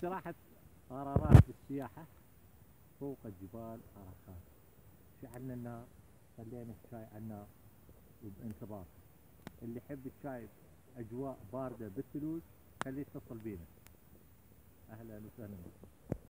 استراحة قرارات بالسياحة فوق الجبال عرفات. شعلنا النار، خلينا الشاي على النار وبانتظار. اللي يحب الشاي أجواء باردة بالثلوج خليه يتصل بينا. أهلا وسهلا.